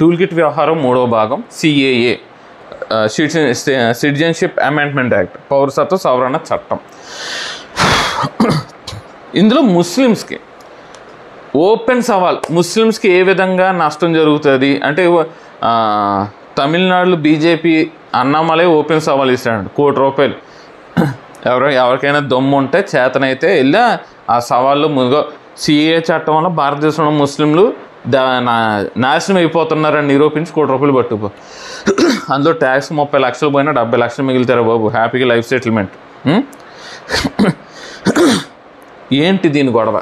Tool kit వ్యవహారం 3వ భాగం సిఏఏ సిటిజన్షిప్ అమెండ్మెంట్ యాక్ట్, పౌరసత్వ సవరణ చట్టం. ఇందులో ముస్లిమ్స్కి ఓపెన్ సవాల్, ముస్లిమ్స్కి ఏ విధంగా నష్టం జరుగుతుంది అంటే తమిళనాడులో బీజేపీ అన్నామలై ఓపెన్ సవాల్ ఇస్తాడు, ₹1 ఎవరికైనా దమ్ము ఉంటే చేతనైతే వెళ్ళి ఆ సవాళ్ళు ముందుగా సిఏ చట్టం వల్ల భారతదేశంలో ముస్లింలు నాశనం అయిపోతున్నారని నిరూపించి ₹1 పట్టుకో. అందులో ట్యాక్స్ 30 లక్షలు పోయినా 70 లక్షలు మిగులుతారా బాబు, హ్యాపీగా లైఫ్ సెటిల్మెంట్. ఏంటి దీని గొడవ?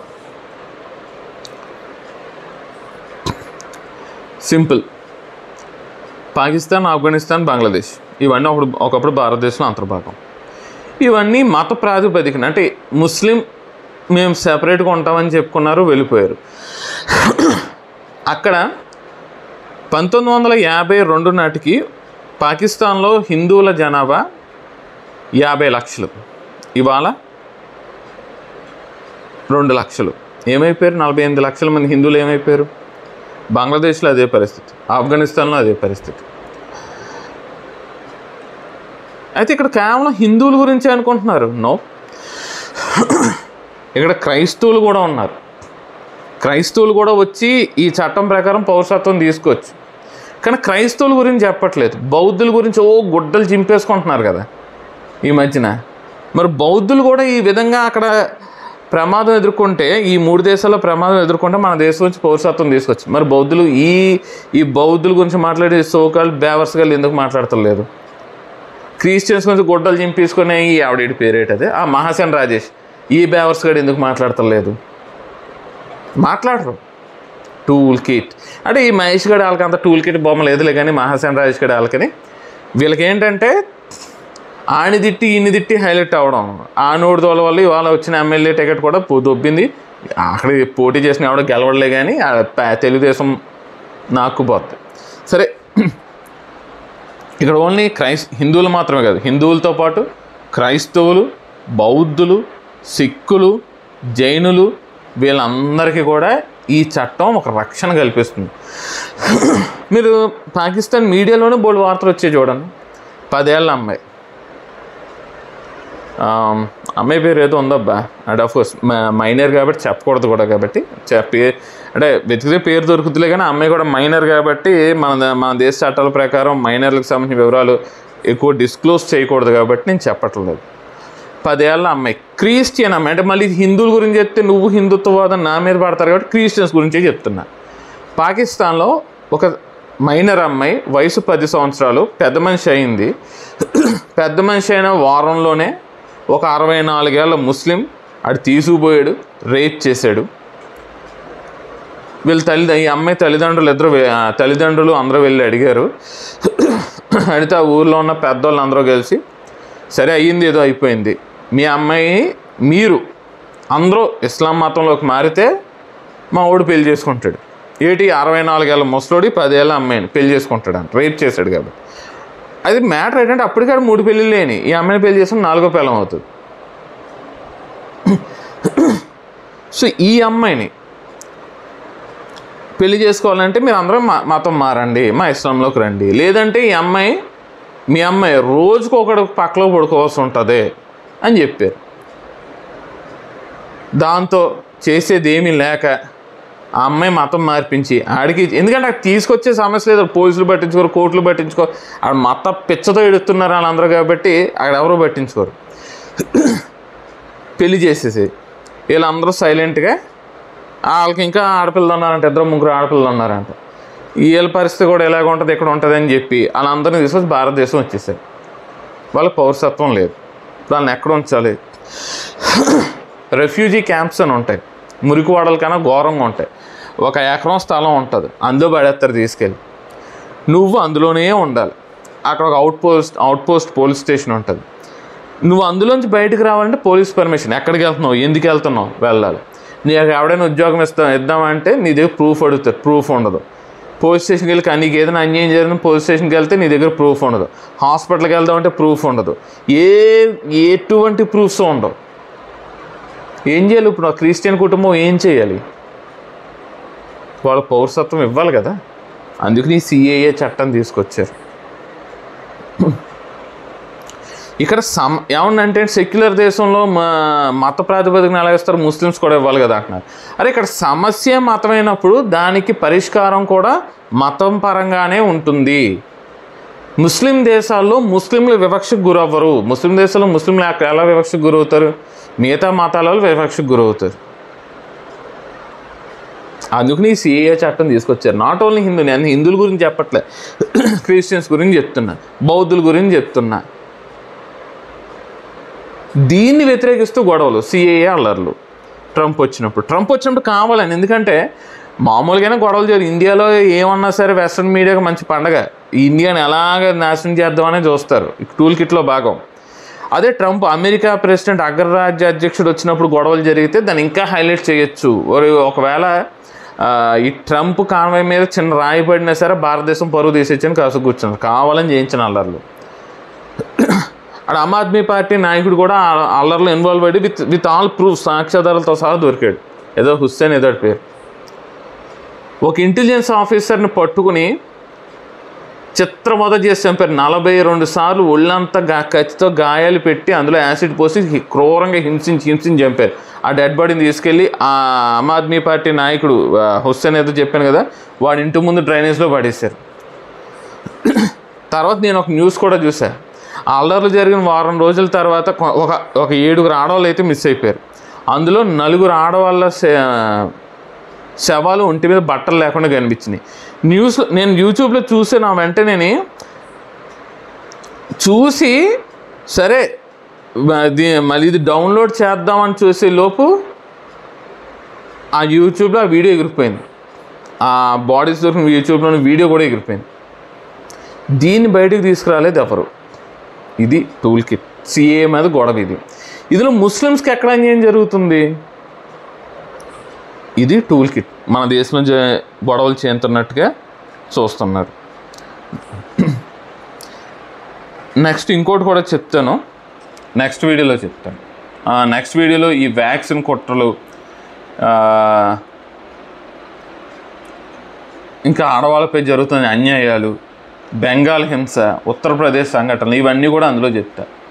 సింపుల్. పాకిస్తాన్, ఆఫ్ఘనిస్తాన్, బంగ్లాదేశ్ ఇవన్నీ ఒకప్పుడు భారతదేశంలో అంతర్భాగం. ఇవన్నీ మత ప్రాతిపదికన, అంటే ముస్లిం మేము సెపరేట్గా ఉంటామని చెప్పుకున్నారు, వెళ్ళిపోయారు. అక్కడ 1952 నాటికి పాకిస్తాన్లో హిందువుల జనాభా 50 లక్షలు, ఇవాళ 2 లక్షలు. ఏమైపోయారు? 48 లక్షల మంది హిందువులు ఏమైపోయారు? బంగ్లాదేశ్లో అదే పరిస్థితి, ఆఫ్ఘనిస్తాన్లో అదే పరిస్థితి. అయితే ఇక్కడ కేవలం హిందువుల గురించి అనుకుంటున్నారు. నో, ఇక్కడ క్రైస్తవులు కూడా ఉన్నారు. క్రైస్తవులు కూడా వచ్చి ఈ చట్టం ప్రకారం పౌరసత్వం తీసుకోవచ్చు. కానీ క్రైస్తవుల గురించి చెప్పట్లేదు, బౌద్ధుల గురించి గుడ్డలు చింపేసుకుంటున్నారు కదా ఈ మధ్యన. మరి బౌద్ధులు కూడా ఈ విధంగా అక్కడ ప్రమాదం ఎదుర్కొంటే, ఈ 3 దేశాల్లో ప్రమాదం ఎదుర్కొంటే మన దేశం నుంచి పౌరసత్వం తీసుకొచ్చు. మరి బౌద్ధులు ఈ బౌద్ధుల గురించి మాట్లాడే సోకాల్ బేవర్స్గా ఎందుకు మాట్లాడతలేదు? క్రిస్టియన్స్ గురించి గుడ్డలు చింపేసుకునే ఈ ఆవిడ పేరేటది ఆ మహాసేన్ రాజేష్, ఈ బేవర్స్ గడు ఎందుకు మాట్లాడతలేదు? మాట్లాడరు. టూల్ కిట్ అంటే ఈ మహేష్ గడి వాళ్ళకి అంత టూల్ కిట్ బొమ్మ లేదులే, కానీ మహాసేన్ రాజేష్ గడి వాళ్ళకని వీళ్ళకి ఏంటంటే ఆని తిట్టి ఇన్ని తిట్టి హైలైట్ అవ్వడం. ఆ నోటి దోల వల్ల ఇవాళ వచ్చిన ఎమ్మెల్యే టికెట్ కూడా దొబ్బింది. అక్కడ పోటీ చేసిన ఎవడో గెలవడలే, కానీ తెలుగుదేశం నాక్కుపోద్ది. సరే, ఇక్కడ ఓన్లీ హిందువులు మాత్రమే కాదు, హిందువులతో పాటు క్రైస్తవులు, బౌద్ధులు, సిక్కులు, జైనులు వీళ్ళందరికీ కూడా ఈ చట్టం ఒక రక్షణ కల్పిస్తుంది. మీరు పాకిస్తాన్ మీడియాలోనే బోల్డ్ వార్తలు వచ్చాయి చూడండి. 10 ఏళ్ళ అమ్మాయి పేరు ఏదో ఉందబ్బా, అండ్ ఆఫ్కోర్స్ మైనర్ కాబట్టి చెప్పకూడదు కూడా, కాబట్టి అంటే వెతికితే పేరు దొరుకుతులే, కానీ అమ్మాయి కూడా మైనర్ కాబట్టి మన దేశ చట్టాల ప్రకారం మైనర్లకు సంబంధించిన వివరాలు ఎక్కువ డిస్క్లోజ్ చేయకూడదు కాబట్టి నేను చెప్పట్లేదు. 10 ఏళ్ళ అమ్మాయి, క్రిస్టియన్ అమ్మాయి. అంటే మళ్ళీ హిందువుల గురించి చెప్తే నువ్వు హిందుత్వవాదం నా మీద పడతారు కాబట్టి క్రిస్టియన్స్ గురించే చెప్తున్నా. పాకిస్తాన్లో ఒక మైనర్ అమ్మాయి, వయసు 10 సంవత్సరాలు, పెద్ద మనిషి అయింది. పెద్ద మనిషి అయిన వారంలోనే ఒక 64 ఏళ్ళ ముస్లిం ఆడు తీసుకుపోయాడు, రేప్ చేశాడు. ఈ అమ్మాయి తల్లిదండ్రులు అందరూ వెళ్ళి అడిగారు. అడిగితే ఆ ఊర్లో ఉన్న పెద్దవాళ్ళు అందరూ కలిసి, సరే అయ్యింది ఏదో అయిపోయింది, మీ అమ్మాయి మీరు అందరూ ఇస్లాం మతంలోకి మారితే మా వాడు పెళ్లి చేసుకుంటాడు. 64 ఏళ్ళ ముసలోడి 10 ఏళ్ళ అమ్మాయిని పెళ్లి చేసుకుంటాడు అంట, రేప్ చేశాడు కాబట్టి. అది మ్యాటర్ ఏంటంటే అప్పటికాడు 3 పెళ్ళిళ్ళు లేని ఈ అమ్మాయిని పెళ్లి చేసుకుని 4వ పిల్లం అవుతుంది. సో ఈ అమ్మాయిని పెళ్లి చేసుకోవాలంటే మీరు అందరూ మతం మారండి, మా ఇస్లాంలోకి రండి, లేదంటే మీ అమ్మాయి రోజుకు ఒకడు పక్కలో పడుకోవాల్సి ఉంటుంది అని చెప్పారు. దాంతో చేసేది ఏమీ లేక ఆ అమ్మాయి మతం మార్పించి ఆడికి, ఎందుకంటే అక్కడ తీసుకొచ్చే సమస్య లేదు, పోలీసులు పట్టించుకోరు, కోర్టులు పట్టించుకోరు, ఆడ మత పిచ్చతో ఎడుతున్నారు వాళ్ళందరూ కాబట్టి అక్కడ ఎవరో పట్టించుకోరు. పెళ్లి చేసేసి వీళ్ళందరూ సైలెంట్గా, వాళ్ళకి ఇంకా ఆడపిల్లలు ఉన్నారంట, 2-3 ఆడపిల్లలు ఉన్నారంట. వీళ్ళ పరిస్థితి కూడా ఎలాగ ఉంటుంది, ఇక్కడ ఉంటుంది అని చెప్పి వాళ్ళందరినీ తీసుకొచ్చి భారతదేశం వచ్చేసారు. వాళ్ళకి పౌరసత్వం లేదు, వాళ్ళని ఎక్కడ ఉంచాలి? రెఫ్యూజీ క్యాంప్స్ అని ఉంటాయి, మురికివాడల కన్నా ఘోరంగా ఉంటాయి. 1 ఎకరం స్థలం ఉంటుంది, అందులో పడేస్తారు తీసుకెళ్ళి. నువ్వు అందులోనే ఉండాలి. అక్కడ ఒక అవుట్పోస్ట్ పోలీస్ స్టేషన్ ఉంటుంది. నువ్వు అందులోంచి బయటకు రావాలంటే పోలీస్ పర్మిషన్. ఎక్కడికి వెళ్తున్నావు, ఎందుకు వెళ్తున్నావు, వెళ్ళాలి. నీకు ఎవడైనా ఉద్యోగం ఇద్దామంటే నీ దగ్గర ప్రూఫ్ అడుగుతారు, ప్రూఫ్ ఉండదు. పోలీస్ స్టేషన్కి వెళ్ళి నీకు ఏదైనా అన్యాయం జరిగిన పోలీస్ స్టేషన్కి వెళ్తే నీ దగ్గర ప్రూఫ్ ఉండదు. హాస్పిటల్కి వెళ్దామంటే ప్రూఫ్ ఉండదు. ఎటువంటి ప్రూఫ్స్ ఉండవు. ఏం చేయాలి ఇప్పుడు? ఆ క్రిస్టియన్ కుటుంబం ఏం చేయాలి? వాళ్ళ పౌరసత్వం ఇవ్వాలి కదా. అందుకని సిఏఏ చట్టం తీసుకొచ్చారు. ఇక్కడ ఏమన్నంటే సెక్యులర్ దేశంలో మత ప్రాతిపదికన ఎలా ఇస్తారు, ముస్లిమ్స్ కూడా ఇవ్వాలి కదా అంటున్నారు. అరే ఇక్కడ సమస్య మతమైనప్పుడు దానికి పరిష్కారం కూడా మతం పరంగానే ఉంటుంది. ముస్లిం దేశాల్లో ముస్లింలు వివక్షకు గురవ్వరు. ముస్లిం దేశాల్లో ముస్లింలు ఎలా వివక్షకు గురవుతారు, మిగతా మతాలలో వివక్షకు గురవుతారు. అందుకని ఈ సిఏఏ చట్టం తీసుకొచ్చారు. నాట్ ఓన్లీ హిందూ, నేను హిందువుల గురించి చెప్పట్లే, క్రిస్టియన్స్ గురించి చెప్తున్నా, బౌద్ధుల గురించి చెప్తున్నా. దీన్ని వ్యతిరేకిస్తూ గొడవలు, సిఏఏ అల్లర్లు. ట్రంప్ వచ్చినప్పుడు కావాలని, ఎందుకంటే మామూలుగానే గొడవలు జరిగి ఇండియాలో ఏమన్నా సరే వెస్ట్రన్ మీడియాకి మంచి పండగ, ఇండియాని ఎలాగ నాశనం చేద్దామనే చూస్తారు, టూల్ కిట్లో భాగం. అదే ట్రంప్ అమెరికా ప్రెసిడెంట్ అగ్రరాజ్య అధ్యక్షుడు వచ్చినప్పుడు గొడవలు జరిగితే దాన్ని ఇంకా హైలైట్ చేయొచ్చు. ఒకవేళ ఈ ట్రంప్ కాన్వాయ్ మీద చిన్న రాయి పడినా సరే భారతదేశం పరువు తీసేచ్చని కాసు కూర్చున్నారు, కావాలని చేయించిన అల్లర్లు. అక్కడ ఆమ్ ఆద్మీ పార్టీ నాయకుడు కూడా అల్లర్లో ఇన్వాల్వ్ అయ్యి విత్ ఆల్ ప్రూఫ్, సాక్ష్యాధారాలతో సహా దొరికాడు. ఏదో హుస్సేన్ ఏదో పేరు. ఒక ఇంటెలిజెన్స్ ఆఫీసర్ని పట్టుకుని చిత్రవద చేసి చంపారు. 42 సార్లు ఒళ్ళంతా కత్తితో గాయాలు పెట్టి అందులో యాసిడ్ పోసి క్రూరంగా హింసించి చంపారు. ఆ డెడ్ బాడీని తీసుకెళ్ళి ఆ ఆమ్ ఆద్మీ పార్టీ నాయకుడు హుస్సేన్ ఏదో చెప్పాను కదా, వాడి ఇంటి ముందు డ్రైనేజ్లో పడేశారు. తర్వాత నేను ఒక న్యూస్ కూడా చూశాను. ఆ అల్లర్లు జరిగిన వారం రోజుల తర్వాత ఒక 7 ఆడవాళ్ళు అయితే మిస్ అయిపోయారు. అందులో 4 ఆడవాళ్ళ శవాలు ఒంటి మీద బట్టలు లేకుండా కనిపించినాయి. నేను యూట్యూబ్లో చూసి నా వెంటనే చూసి సరే మళ్ళీ ఇది డౌన్లోడ్ చేద్దామని చూసే లోపు ఆ యూట్యూబ్లో ఆ వీడియో ఎగిరిపోయింది. ఆ బాడీస్ దొరికిన యూట్యూబ్లోని వీడియో కూడా ఎగిరిపోయింది. దీన్ని బయటకు తీసుకురాలేదు ఎవరు. ఇది టూల్ కిట్, సిఏ మీద గొడవ. ఇదిలో ముస్లిమ్స్కి ఎక్కడ అన్యాయం జరుగుతుంది? ఇది టూల్ కిట్ మన దేశంలో గొడవలు చేస్తున్నట్టుగా చూస్తున్నారు. నెక్స్ట్ ఇంకోటి కూడా చెప్తాను, నెక్స్ట్ వీడియోలో చెప్తాను. నెక్స్ట్ వీడియోలో ఈ వ్యాక్సిన్ కుట్రలు, ఇంకా ఆడవాళ్ళపై జరుగుతున్న అన్యాయాలు, బెంగాల్ హింస, ఉత్తరప్రదేశ్ సంఘటనలు, ఇవన్నీ కూడా అందులో చెప్తాను.